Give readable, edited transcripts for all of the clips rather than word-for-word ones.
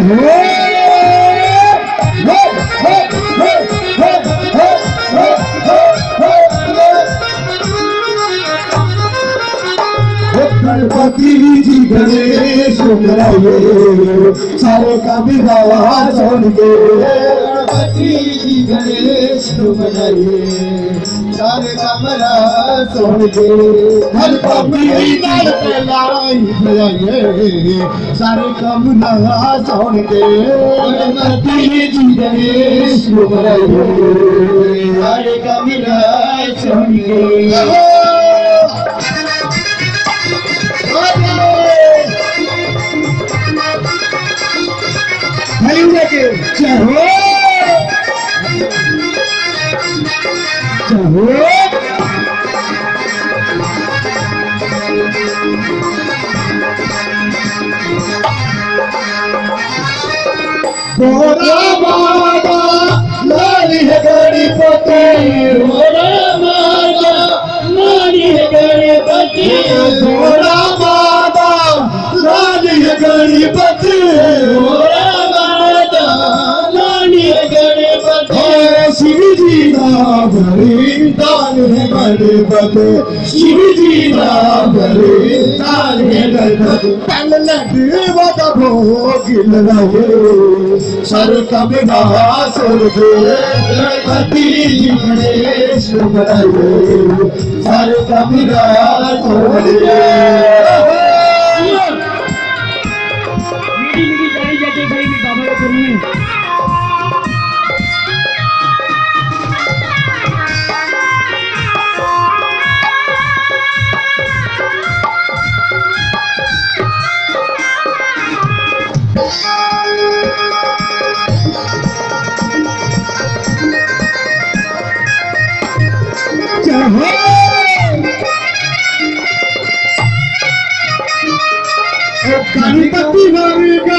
गणपति जी गणेश बनाइए सारे काम सुन के। गणपति जी गणेश बनाइए सारे काम सुन के। गणपति नाल पहलाई बजाइए सारे काम सुन के। गणपति जी गणेश बनाइए सारे काम सुन के। चलो बोरा बाबा लाली है गणपति। बोरा बाबा लाली है गणपति। बोरा बाबा लाली है गणपति। बोरा बाबा लाली है गणपति। शिव जी का बलिदान है गणपति। शिव जी का बलिदान है गणपति। पहले लड्डू भोग लगाए सर कब सुन के। गणपति जी गणेश बनाइए सर कब सुन के। गणपति हरिका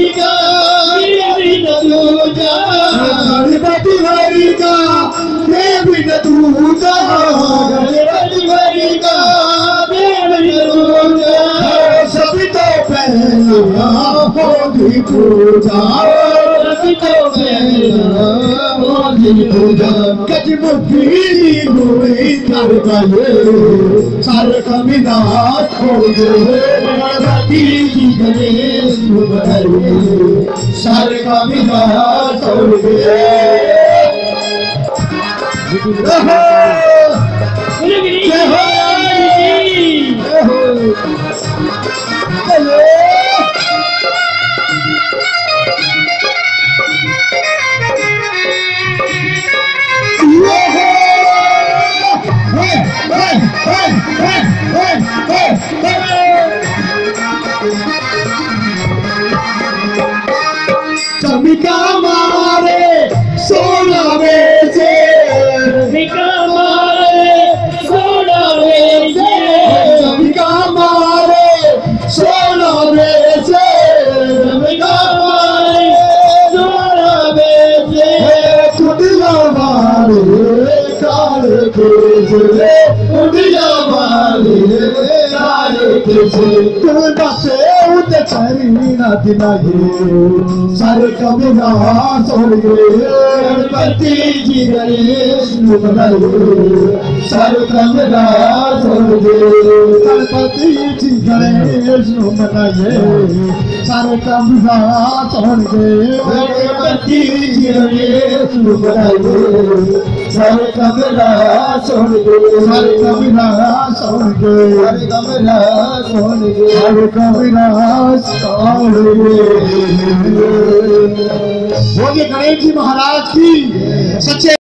गणपति हरिका देवी न दूजा। गणपति हरिका देवी न दूजा। सभी तो पहला होगी पूजा। सभी तो पहला होगी पूजा। गजमुखी हुई कर गए सारे कमीना छोड़ गए। गणपति जी गणेश बनाइए सारे कमीना छोड़ गए। चमिका मारे सोना बेचे। चमिका मारे सोना बेचे। चमिका मारे सोना बेचे। चमिका मारे सोना बेचे। कुटिया मारे काले केसरे। कुटिया मारे काले केसरे। कुलबसे उते चरीना दिलाए सारे कमीना सुन के। गणपति जी गणेश बनाइए सारे कमीना सुन के। गणपति जी गणेश बनाइए सारे कमीना सुन के। गणपति जी गणेश बनाइए सारे कमीना सुन के। सारे कमीना सुन के। सारे कमीना सुन के। सारे कमीना सुन के। बोलिए गणेश जी महाराज की सच्चे